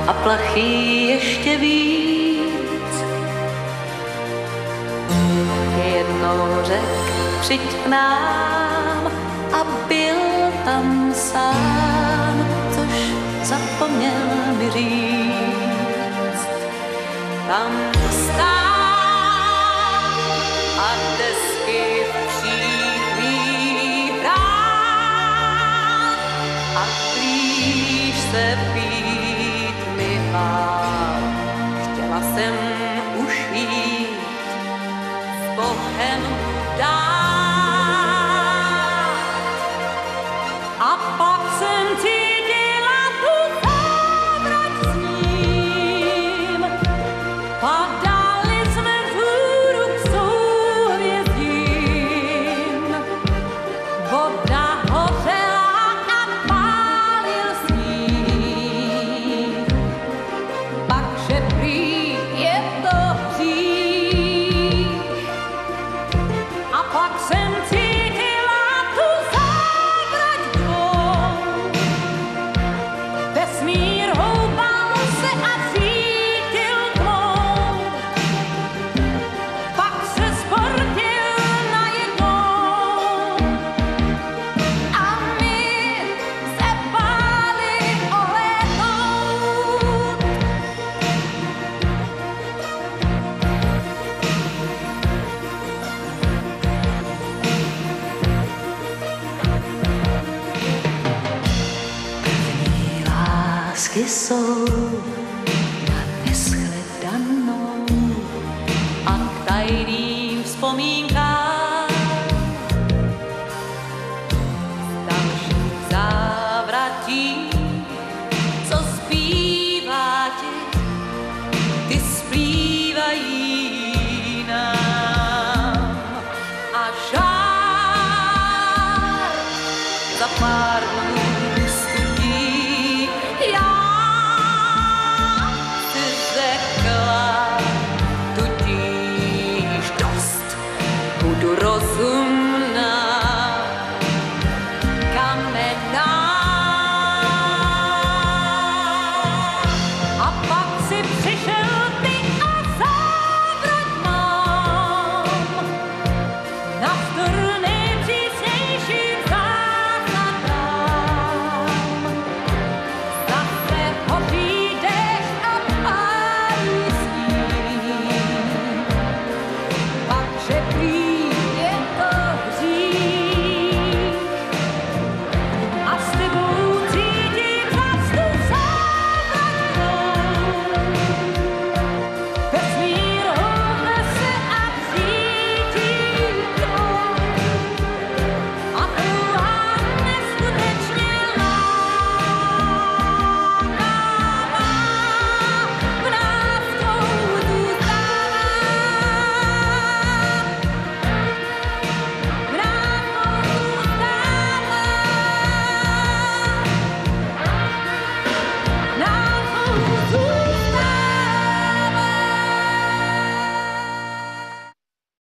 a plachý ještě víc. Jednou řek, přijď k nám a byl tam sám, což zapomněl mi říct. Tam stál a desky přímý hrál a blíž se pít mi bál. Chtěla jsem už jít s Bohem dál. A pak jsem cítila tu závrat s ním. Padali jsme vzhůru k souhvězdím. Voda hořela a pálil sníh. Pakže prý je to hřích. A pak jsem cítila tu závrať dvou. Vesmír houpal se a cítil tmou. Pak se zbortil najednou. A my se báli ohlédnout. Lásky jsou